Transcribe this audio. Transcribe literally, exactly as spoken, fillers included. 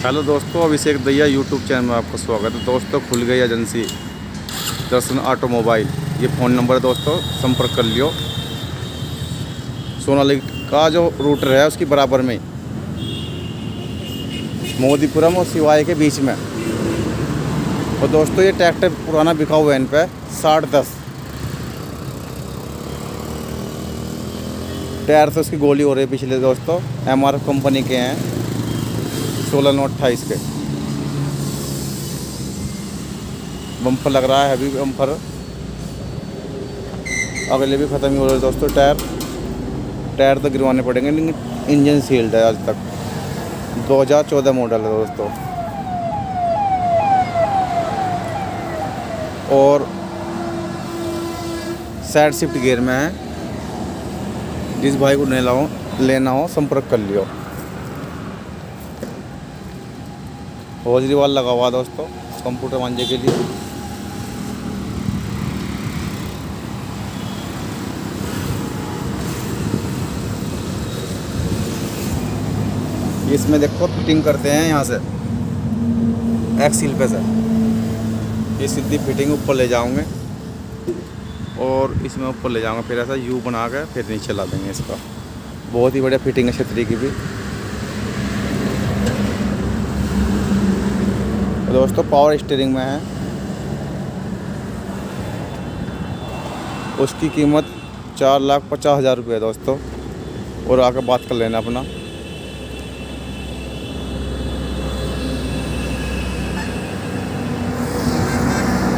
Hello दोस्तों, अभिषेक दैया YouTube channel में आपका स्वागत है। दोस्तों खुल गई एजेंसी दर्शन ऑटोमोबाइल। ये फ़ोन नंबर है दोस्तों, संपर्क कर लियो। सोनालिका का जो रूटर है उसकी बराबर में, मोदीपुरम और सिवाई के बीच में। और दोस्तों ये ट्रैक्टर पुराना बिका हुआ है इन पर साठ दस। टायर से उसकी गोली हो रही है पिछले दोस्तों, एम आर एफ कंपनी के हैं, सोलह नौ अट्ठाईस के। बम्पर लग रहा है अभी, बम्पर अगले भी ख़त्म ही हो रहे दोस्तों। टायर टायर तो गिरवाने पड़ेंगे, लेकिन इंजन सील्ड है आज तक। दो हज़ार चौदह मॉडल है दोस्तों। और साइड शिफ्ट गियर में है। जिस भाई को लेना हो लेना हो संपर्क कर लियो। होजरी वाल लगा हुआ दोस्तों कंप्यूटर मांझे के लिए। इसमें देखो फिटिंग करते हैं यहाँ से एक्सिल पे से। ये सीधी फिटिंग ऊपर ले जाओगे और इसमें ऊपर ले जाऊंगा, फिर ऐसा यू बना के फिर नीचे ला देंगे इसका। बहुत ही बढ़िया फिटिंग है छतरी की भी। दोस्तों पावर स्टीयरिंग में है। उसकी कीमत चार लाख पचास हज़ार रुपये है दोस्तों। और आकर बात कर लेना अपना।